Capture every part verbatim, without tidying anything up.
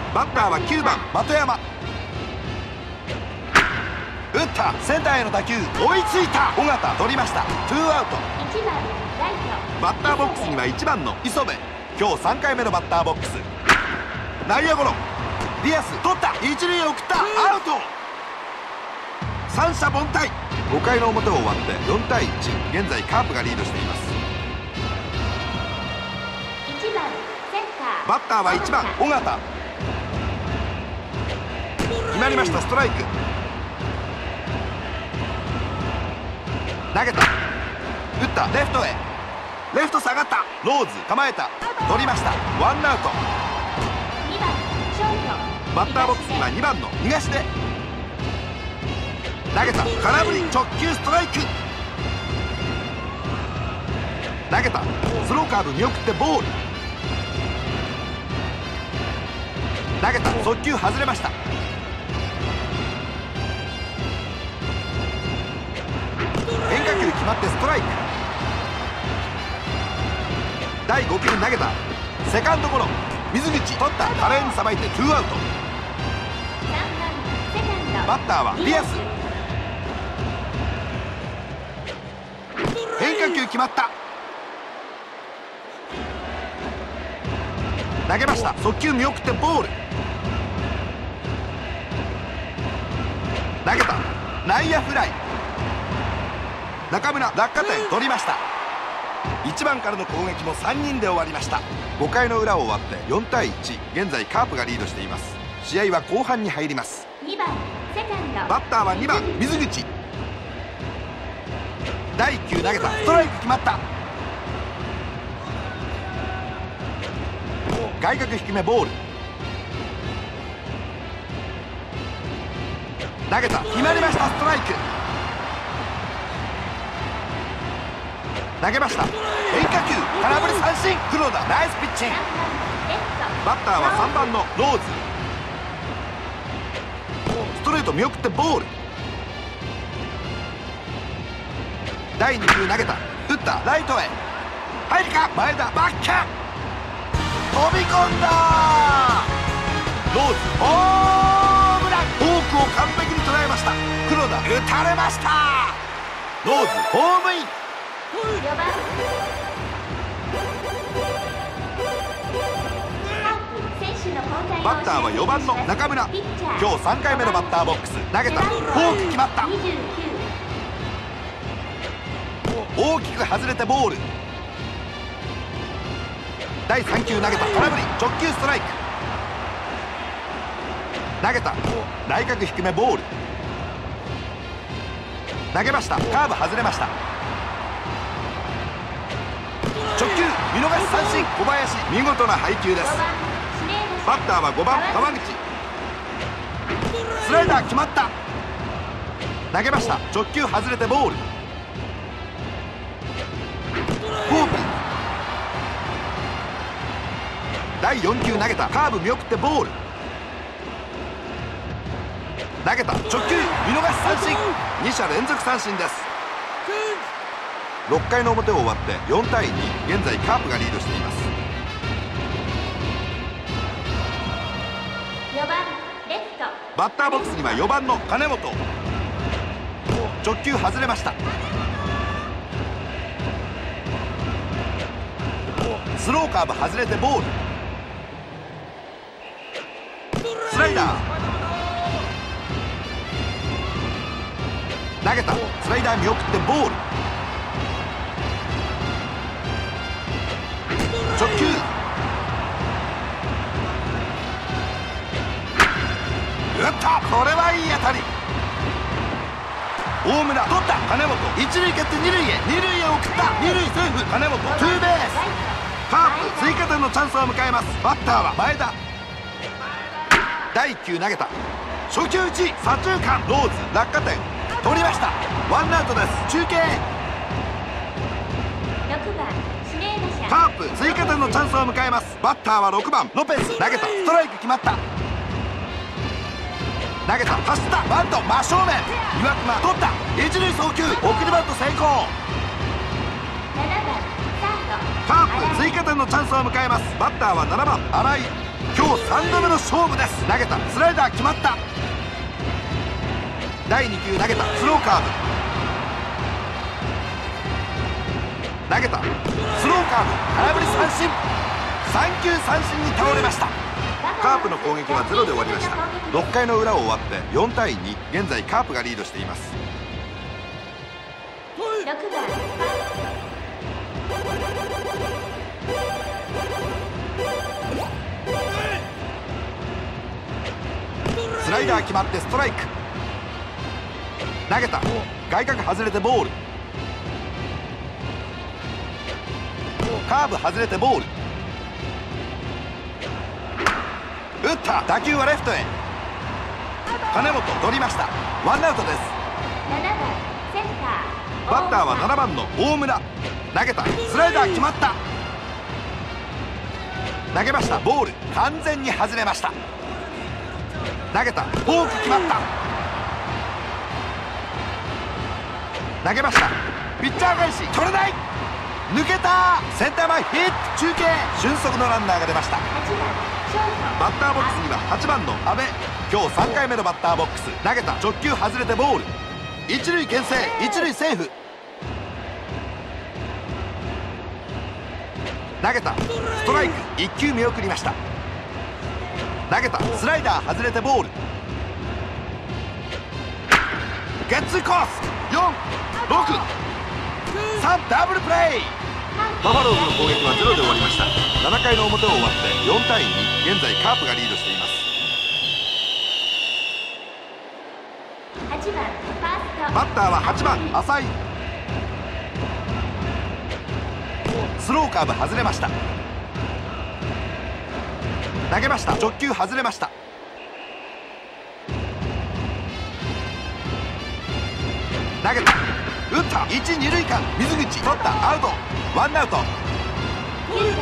バッターはきゅうばん的山。打った。センターへの打球、追いついた。尾形取りました。ツーアウト。 いちばんライト。 バッターボックスにはいちばんの磯部。今日さんかいめのバッターボックス。内野ゴロ。ディアス取った。一塁へ送った。アウト。三者凡退。ごかいの表を終わってよんたいいち。現在カープがリードしています。 いちばんセンター。 バッターはいちばん尾形。決まりました。ストライク。投げた。打った。レフトへ。レフト下がった。ローズ構えた。取りました。ワンアウト。 にばんショート。 バッターボックスにはにばんの東出。投げた。空振り。直球ストライク。投げた。スローカーブ見送ってボール。投げた。速球外れました。変化球決まってストライク。だいごきゅう投げた。セカンドゴロ。水口取った。華麗にさばいてツーアウト。バッターはディアス。変化球決まった。投げました。速球見送ってボール。投げた。内野フライ。中村落下点取りました。いちばんからの攻撃もさんにんで終わりました。ごかいの裏を終わってよんたいいち。現在カープがリードしています。試合は後半に入ります。 にばんセカンド。 バッターはにばん水口。だいいっきゅう投げた。ストライク決まった。外角低めボール。投げた。決まりました。ストライク。投げました。変化球空振り三振。黒田ナイスピッチング。バッターはさんばんのローズ。ストレート見送ってボール。だいにきゅう投げた。打ったライトへ。入るか。前田バッカ飛び込んだ。ローズホームラン。フォークを完璧に捉えました。黒田打たれました。ローズホームイン。 よばんバッターはよばんの中村。今日さんかいめのバッターボックス。投げた。フォーク決まった。大きく外れてボール。だいさんきゅう投げた。空振り直球ストライク。投げた。内角低めボール。投げました。カーブ外れました。直球見逃し三振。小林見事な配球です。バッターはごばん川口。スライダー決まった。投げました。直球外れてボール。フォーク。だいよんきゅう投げた。カーブ見送ってボール。投げた。直球見逃し三振。に者連続三振です。ろっかいの表を終わってよんたいに。現在カープがリードしています。 よばんレフト。 バッターボックスにはよばんの金本。直球外れました。スローカーブ外れてボール。スライダー投げた。スライダー見送ってボール。直球打った。これはいい当たり。大村取った。金本一塁蹴って二塁へ。二塁へ送った。二塁セーフ。金本ツーベース。カープ追加点のチャンスを迎えます。バッターは前田。だいいっきゅう投げた。初球打ち左中間。ローズ落下点取りました。ワンアウトです。中継。 ろくばん指名打者。 カープ追加点のチャンスを迎えます。バッターはろくばんロペス。投げた。ストライク決まった。投げた。走った。バント真正面。岩隈取った。一塁送球。送りバント成功。 ななばんサード。 カープ追加点のチャンスを迎えます。バッターはななばん新井。 今日さんどめの勝負です。投げたスライダー決まった。だいに球投げたスローカーブ。投げたスローカーブ、空振り三振。さん球三振に倒れました。カープの攻撃はゼロで終わりました。ろっかいの裏を終わってよんたいに、現在カープがリードしています。 ろくばんスライダー決まってストライク。投げた外角外れてボール。カーブ外れてボール。打った。打球はレフトへ。金本取りました。ワンアウトです。 ななばんセンター。 バッターはななばんの大村。投げたスライダー決まった。投げましたボール、完全に外れました。投げたフォーク決まった。投げましたピッチャー返し取れない。抜けた。センター前ヒット。中継俊足のランナーが出ました。 はちばんショート。 バッターボックスにははちばんの阿部。今日さんかいめのバッターボックス。投げた直球外れてボール。一塁牽制、一塁セーフ。投げたストライク、いっ球見送りました。投げたスライダー外れてボール。ゲッツーコース。よん、ろく、さん、ダブルプレイ。バファローズの攻撃はゼロで終わりました。ななかいの表を終わってよんたいに、現在カープがリードしています。 はちばんファースト。 バッターははちばん浅井。スローカーブ外れました。投げました直球外れました。投げた打った。いち、に塁間水口取った。アウト。ワンアウト。 きゅうばんキャッチャー。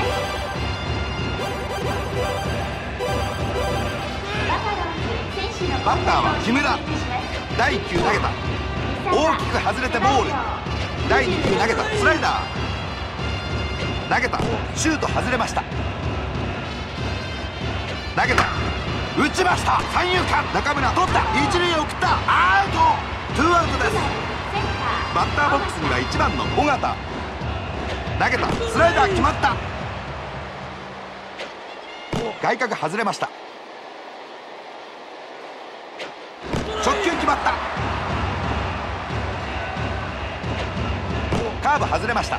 バファローズ選手のバッターは木村。だいいっ球投げた大きく外れてボール。だいに球投げたスライダー。投げたシュート外れました。投げた打ちました。三遊間中村取った。一塁へ送った。アウト。ツーアウトです。バッターボックスにはいちばんの尾形。投げたスライダー決まった。外角外れました。直球決まった。カーブ外れました。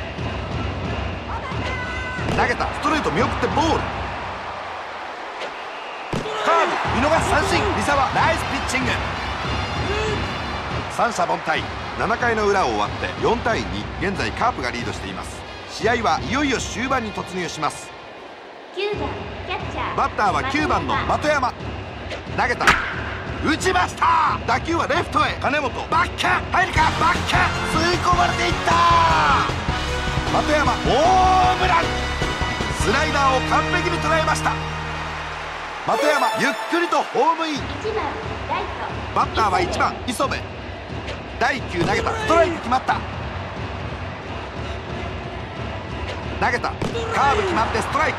投げたストレート見送ってボール。カーブ見逃し三振。三沢ナイスピッチング。三者凡退。ななかいの裏を終わってよんたいに、現在カープがリードしています。試合はいよいよ終盤に突入します。 きゅうばんキャッチャー。 バッターはきゅうばんの的山。投げた打ちました。打球はレフトへ。金本バッキャ入るか。バッキャ吸い込まれていった。的山ホームラン。スライダーを完璧に捉えました。的山ゆっくりとホームイン。 いちばんライト。 バッターは、いちばん磯部。だいいっ球投げたストライク決まった。投げたカーブ決まってストライク。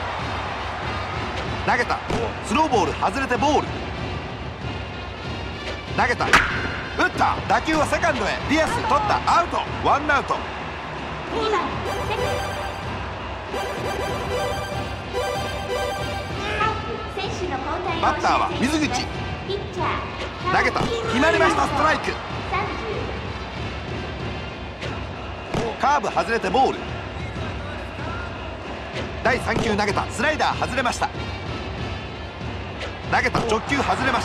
投げたスローボール外れてボール。投げた打った打球はセカンドへ。ディアス取ったアウト。ワンアウト。 にばんセカンド。カープ選手の交代をバッターは水口。 ピッチャー投げた決まりました。ストライク。 さんじゅう。 カーブ外れてボール。だいさん球投げたスライダー外れました。投げた直球外れました。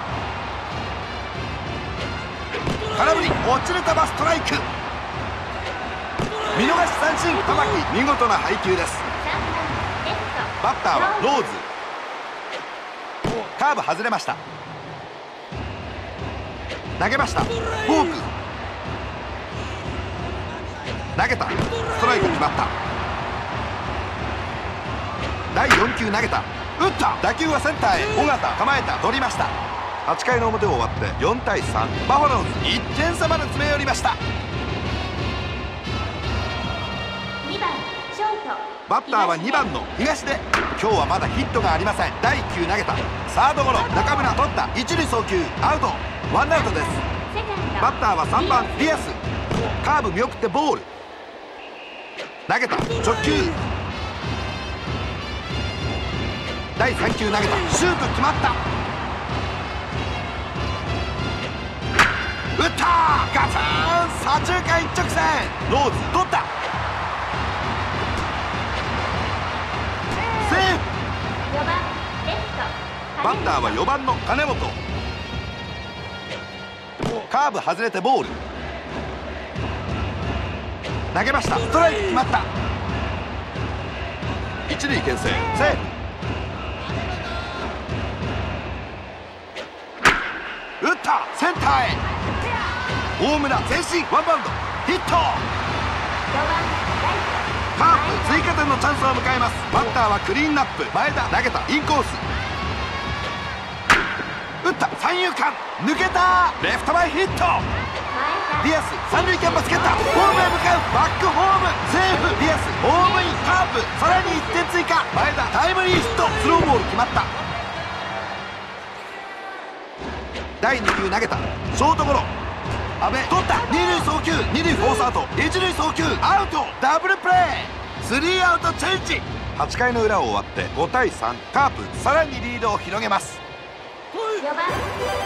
空振り落ちる球ストライク。見逃し三振。玉木見事な配球です。バッターはローズ。カーブ外れました。投げましたフォーク。投げたストライク決まった。だいよん球投げた打った打球はセンターへ。尾形構えた取りました。はちかいの表を終わってよんたいさん、バファローズいってん差まで詰め寄りました。 にばんショートバッターはにばんの東出。今日はまだヒットがありません。だいいっきゅう投げた。サードゴロ、中村取った。一塁送球アウト、ワンアウトです。バッターはさんばんディアス。カーブ見送ってボール。投げた、直球。だいさん球投げた。シュート決まった。打った、ガツン、左中間一直線。ローズ取った。セーフ。バッターはよばんの金本。カーブ外れてボール。投げました。ストライク決まった。一塁牽制、セーフ。打った、センターへ。大村前進、ワンバウンド、ヒット。カープ追加点のチャンスを迎えます。バッターはクリーンナップ。前田投げた、インコース。打った、三遊間抜けた。レフト前ヒット。ディアス三塁キャンバス蹴った。ホームへ向かう、バックホームセーフ。ディアスホームイン。カープさらにいってん追加。前田タイムリーヒット。スローボール決まった。だいに球投げた。ショートゴロ、阿部取った。二塁送球、二塁フォースアウト。一塁送球アウト、ダブルプレー。スリーアウトチェンジ。はちかいの裏を終わってごたいさん。カープさらにリードを広げます。 よばん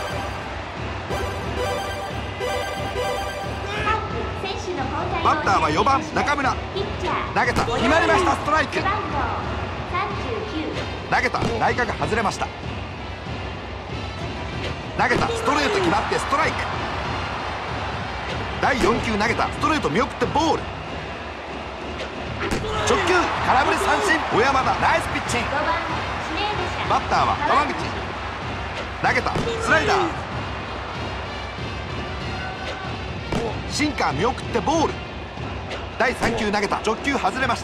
バッターはよばん中村。投げた、決まりました。ストライク。投げた、内角外れました。投げた、ストレート決まってストライク。だいよん球投げた。ストレート見送ってボール。直球空振り三振。小山田ナイスピッチング。バッターは川口。投げた、スライダー。シンカー見送ってボール。だいさん球投げた。直球外れました。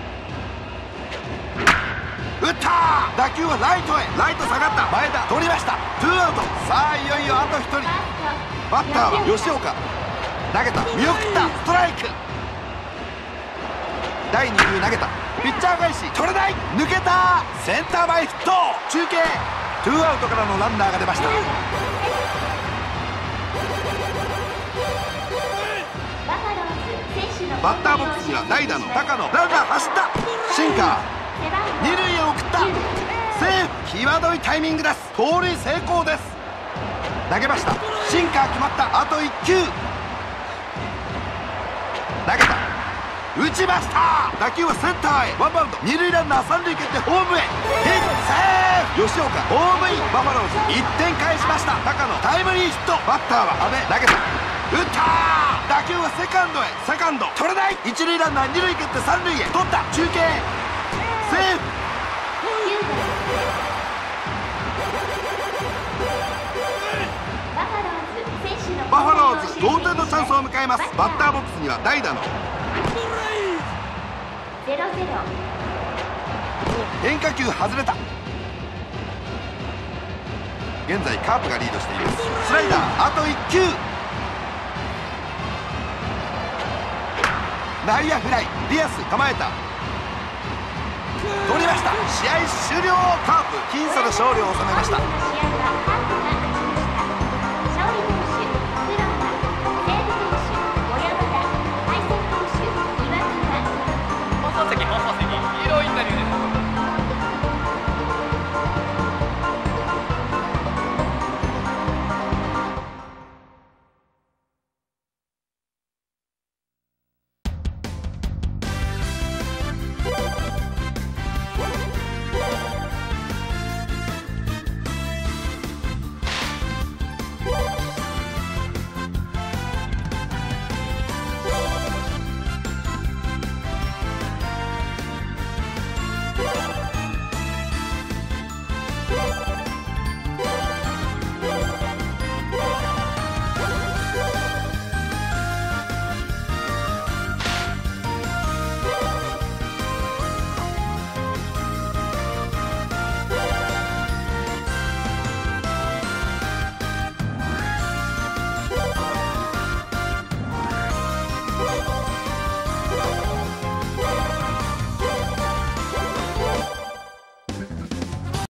打ったー、打球はライトへ。ライト下がった。前田取りました。ツーアウト。さあいよいよあとひとり。バッターは吉岡。投げた、見送った。ストライク。だいに球投げた。ピッチャー返し取れない。抜けた。センター前ヒット。中継、ツーアウトからのランナーが出ました。バッターボックスには代打の高野。ランナー走った。シンカー二塁へ送った。セーフ。際どいタイミングです。盗塁成功です。投げました。シンカー決まった。あといっ球。投げた、打ちました。打球はセンターへ。ワンバウンド。二塁ランナー三塁蹴ってホームへ。ヒット、セーフ。吉岡ホームイン。バファローズいってん返しました。高野タイムリーヒット。バッターは阿部。投げた、打ったー。打球はセカンドへ。セカンド取れない。一塁ランナー二塁蹴って三塁へ。取った。中継、セーフ。バファローズ同点のチャンスを迎えます。バッターボックスには代打の変化球外れた。現在カープがリードしています。スライダーあといっ球。内野フライ。ディアス構えた。取りました。試合終了。カープ僅差で勝利を収めました。